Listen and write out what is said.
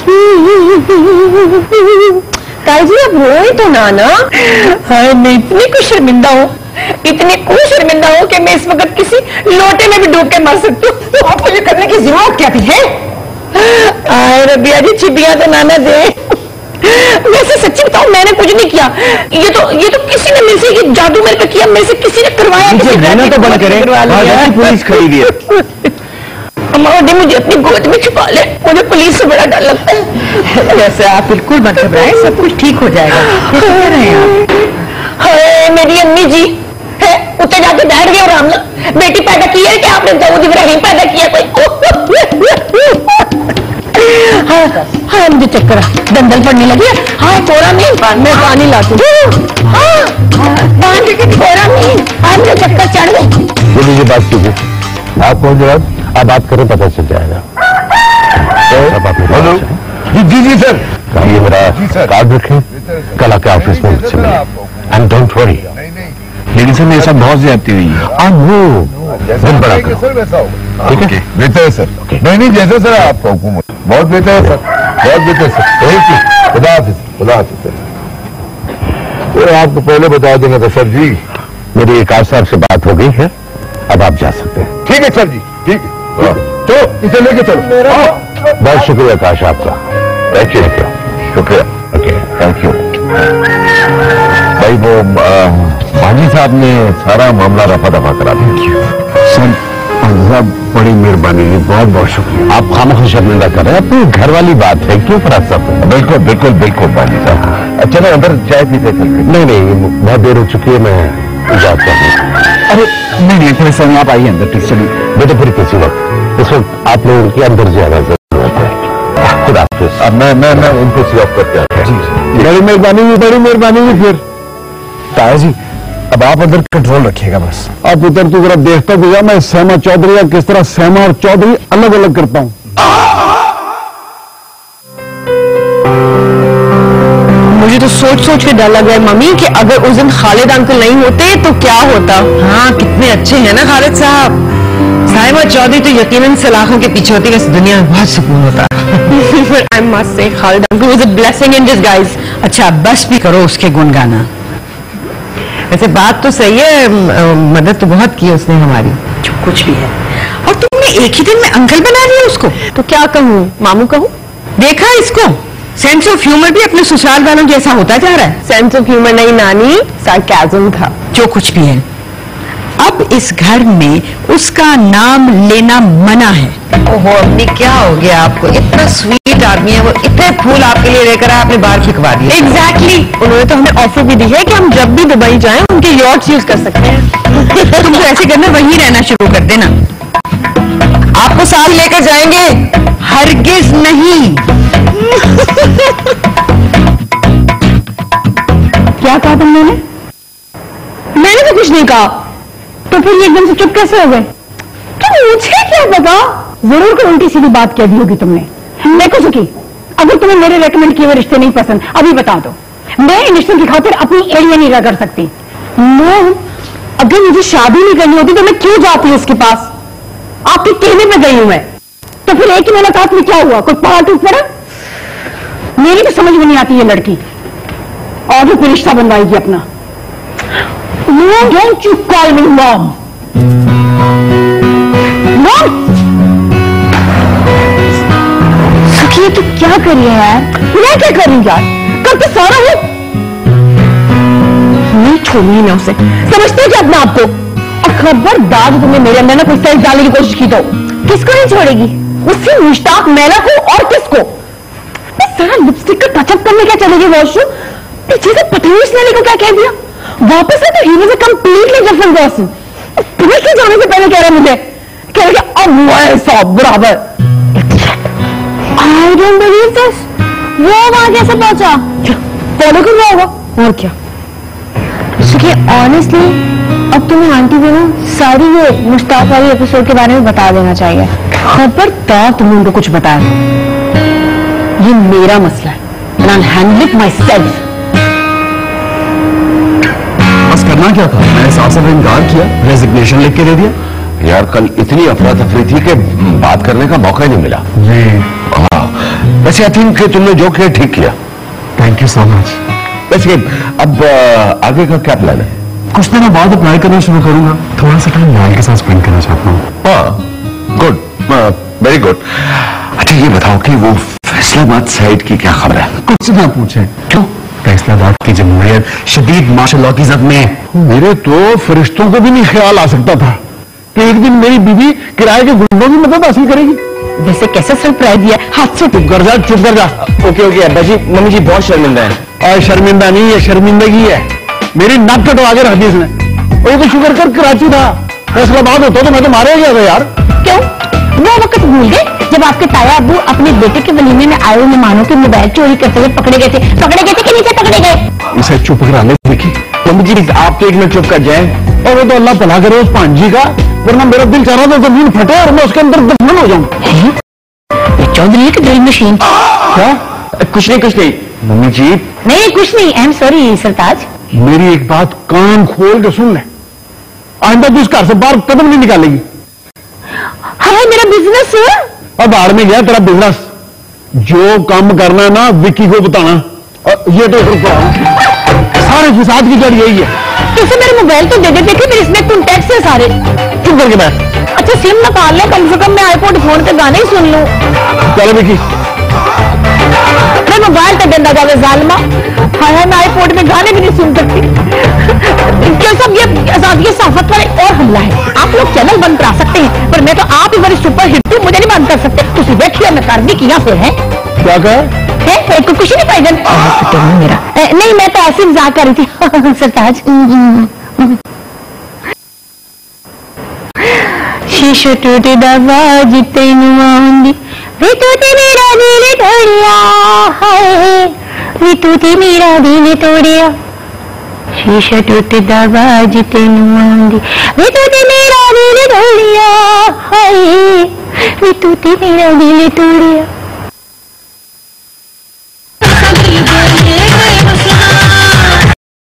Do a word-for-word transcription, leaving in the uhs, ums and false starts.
ताई जी आप रोए तो ना ना। हाँ, मैं इतनी कुछ शर्मिंदा हूँ, इतनी कुछ शर्मिंदा हूँ कि मैं इस वक्त किसी लोटे में भी डूब के मर सकती हूँ। तो आपको ये करने की जरूरत क्या थी है? आए रबिया जी, छिपिया तो नाना दे। वैसे सच्ची बताऊं, मैंने कुछ नहीं किया। ये तो ये तो किसी ने मेरे से ये जादू मेरे पे किया, मेरे से किसी ने करवाया। किसी तो बंद करे, पुलिस खड़ी है। अम्मा मुझे अपनी गोद में छुपा ले, मुझे पुलिस से बड़ा डर लगता है। वैसे आप बिल्कुल मत घबराएं, सब कुछ ठीक हो जाएगा। ये तो कह रहे हैं आप? हाय मेरी अम्मी जी है, उतर जाके बैठ गए। और हमने बेटी पैदा की है कि आपने दाऊद इब्राहिम पैदा किया कोई? हाँ हाँ मुझे चक्कर दंदल पड़ने लगी है। हाँ थोड़ा नहीं, मैं पानी लाती हूँ। हाँ पानी के थोड़ा नहीं, हाँ मुझे चक्कर चढ़ गई। बोलिए ये बात कीजिए, आप कौन जवाब? आप बात करें पता चल जाएगा। हेलो जी जी जी सर, ये मेरा कार्ड रखें, कल आके ऑफिस में मुझसे मिलें। And don't worry. लेकिन सर मेरे साथ बहुत ज्यादती हुई है। आ नो दिन बड़ा करो, ठीक है? बेहतर है सर। नहीं नहीं जैसे सर आपका हुक्म हो, बहुत बेहतर है सर, बहुत बेहतर है सर। Thank you. खुदा हाफिज, खुदा हाफिज सर। तो आपको पहले बता देंगे था सर जी। मेरी एक साहब से बात हो गई है, अब आप जा सकते हैं। ठीक है सर जी, ठीक है। तो इसे लेके चलो। बहुत शुक्रिया आकाश आपका, थैंक यू। शुक्रिया। Okay thank you. भाई वो भाजी साहब ने सारा मामला रफा दफा करा दिया। सर बड़ी मेहरबानी, बहुत बहुत शुक्रिया। आप खामोश शर्मिंदा कर रहे हैं, अपनी घर वाली बात है, क्यों फराज साहब? बिल्कुल बिल्कुल बिल्कुल भाजी साहब। अच्छा ना अंदर चाय पीते चलते? नहीं नहीं बहुत देर हो चुकी है, मैं जाता हूँ। अरे नहीं नहीं थोड़े समय आप आइए अंदर, प्लीज चलिए। बेटे फिर किसी वक्त, इस वक्त आप लोगों के अंदर जाना जरूरत है। खुदा हाफिज। अब मैं मैं मैं उनको सिलेक्ट करके आता हूँ। बड़ी मेहरबानी हुई, बड़ी मेहरबानी हुई। फिर ताया जी अब आप अंदर कंट्रोल रखिएगा बस। आप उधर तो जरा देखता तो जा, मैं सहमा चौधरी या किस तरह सहमा और चौधरी अलग अलग करता हूँ। मुझे तो सोच सोच के डर लग रहा है मम्मी कि अगर उस दिन खालिद अंकल नहीं होते तो क्या होता। हाँ कितने अच्छे हैं ना खालिद साहब। साहिबा चौधरी तो यकीनन सलाखों के पीछे होती, इस दुनिया में बहुत सुकून होता है। I must say Khalid uncle was a blessing in disguise। अच्छा बस भी करो उसके गुण गाना। वैसे बात तो सही है, मदद तो बहुत की उसने हमारी, जो कुछ भी है। और तुमने एक ही दिन में अंकल बना दिया उसको। तो क्या कहूँ, मामू कहूँ? देखा इसको, सेंस ऑफ ह्यूमर भी अपने ससुराल वालों जैसा होता जा रहा है। सेंस ऑफ ह्यूमर नहीं नानी, सार्केज्म था। जो कुछ भी है, अब इस घर में उसका नाम लेना मना है। ओहो अम्मी क्या हो गया आपको? इतना स्वीट आदमी है वो, इतने फूल आपके लिए लेकर आए, आपने बाहर खिंचवा दिए। Exactly exactly. उन्होंने तो हमें ऑफर भी दी है कि हम जब भी दुबई जाएं उनके यॉट्स यूज कर सकते हैं। तुम तो ऐसे करना, वहीं रहना शुरू कर देना। आपको साथ लेकर जाएंगे? हरगिज नहीं। क्या कहा तुमने? मैंने तो कुछ नहीं कहा। तो फिर एकदम से चुप कैसे हो गए? तो मुझे क्या पता, जरूर कोई उल्टी सीधी बात कह दी होगी तुमने। देखो सुखी, अगर तुम्हें मेरे रेकमेंड किए हुए रिश्ते नहीं पसंद, अभी बता दो। मैं इन रिश्तों की खातिर अपनी एरिया नहीं रह कर सकती। नो, अगर मुझे शादी नहीं करनी होती तो मैं क्यों जाती उसके पास? आपके कहने पे गई हूं मैं। तो फिर एक ही मुलाकात में क्या हुआ? कोई पहाड़ टूट पड़ा? मेरी तो समझ में नहीं आती ये लड़की, और भी कोई रिश्ता बनवाएगी अपना। Don't you call me mom? Mom? सुखी तू क्या कर रही है यार? मैं क्या कर रही हूँ यार? कल तो सारा हो नहीं छोड़नी ना उसे, समझते हो क्या अपने आप को? और खबरदार तुमने मेरे अंदर ना कोई सेंस डालने की कोशिश की तो किसको नहीं छोड़ेगी? उससे मुश्ताक मैला को और किसको? मैं सारा लिपस्टिक का टचअप करने क्या चलेगी वॉशरूम? पीछे से पतंग लेने को क्या कह दिया? वापस से तो he was a completely different person. तुम्हें क्यों जाने से पहले कह रहे मुझे? कह रहे कि अब मैं सब बराबर। I don't believe this. वो वहां कैसे पहुंचा? फॉलो कर रहा होगा और क्या। सुखी ऑनेस्टली अब तुम्हें आंटी को ना सारी ये मुश्ताक वाली एपिसोड के बारे में बता देना चाहिए। खबरदार तुम उनको कुछ बताया, ये मेरा मसला है and I'll handle it myself। बस करना क्या था? मैंने साफ साफ इनकार किया, रेजिग्नेशन लिख के दे दिया। यार कल इतनी अफरा तफरी थी कि बात करने का मौका ही नहीं मिला। जी हाँ वैसे आई थिंक तुमने जो किया ठीक किया। Thank you so much. वैसे अब आ, आगे का क्या प्लान है? कुछ दिनों बाद अप्लाई करना शुरू करूंगा। थोड़ा सा टाइम नायल के साथ स्पेंड करना चाहता हूँ। हाँ, गुड, वेरी गुड। अच्छा ये बताओ कि वो फैसलाबाद साइड की क्या खबर है? कुछ ना पूछे। क्यों? फैसलाबाद की जमहूरियत शदीद मार्शल लॉ की जद में है। मेरे तो फरिश्तों को भी नहीं ख्याल आ सकता था कि एक दिन मेरी बीवी किराए के गुंडों की मदद हासिल करेगी। वैसे कैसे सरप्राइज दिया? हाथ से चुप कर जा, चुप कर जा। ओके ओके अब्बा जी, मम्मी जी बहुत शर्मिंदा है। और शर्मिंदा नहीं है, शर्मिंदगी है। मेरी नाक कटवा के रख दी इसने। और ये तो शुक्र कर कराची था, फैसलाबाद होता तो मैं तो मारे गया था यार। क्यों? वो वक्त भूल गए जब आपके ताया अब्बू अपने बेटे के वलीमे में आए हुए मेहमानों के मोबाइल चोरी करते हुए पकड़े गए थे? पकड़े गए थे कि नीचे पकड़े गए? इसे चुप कराने देखी। मम्मी जी आप तो एक मिनट चुप कर जाए। और वो तो अल्लाह भला करे उस पांजी का, वरना मेरा दिल चाह रहा था जमीन फटे और मैं उसके अंदर दफन हो जाऊं। चौधरी की ड्रिल मशीन। क्या? कुछ नहीं कुछ नहीं मम्मी जी। नहीं कुछ नहीं, आई एम सॉरी सरताज। मेरी एक बात कान खोल के सुन ले, आइंदा तू इस घर से बाहर कदम नहीं निकालेगी। हाँ मेरा बिजनेस। अब बाहर में गया तेरा बिजनेस। जो काम करना है ना विक्की को बताना। और ये तो सारे फिसाद की जड़ यही है। तुझसे मेरे मोबाइल तो दे दे, देखिए मेरे इसमें कॉन्टैक्ट है सारे। चुप करके बैठ। अच्छा सिम निकाल ले, कम से कम मैं आईपोड फोन के गाने ही सुन लूं। चलो विक्की। मैं मोबाइल तक गंदा जावे जालिमा। हाँ हाँ मैं आईपोड में गाने भी नहीं सुन सकती। क्या सब ये आजादी साफत वाले और हमला है। आप लोग चैनल बंद करा सकते हैं, पर मैं तो आप ही बड़ी सुपर हिट हूँ, मुझे नहीं बंद कर सकते। तुझे बैठिए मैं कर दी किया फिर है क्या कहा? है कुछ नहीं पाएगा मेरा। ए, नहीं मैं तो ऐसे मजाक कर रही थी सरताज। शीशो टूटे दबाज तेनू आंदी वे तू ते मेरा दिल तोड़िया हाय वे तू ते मेरा दिल तोड़िया। शीशो टूटे दबाज तेनू आंदी वे तू ते मेरा दिल तोड़िया हाय वे तू ते मेरा दिल तोड़िया।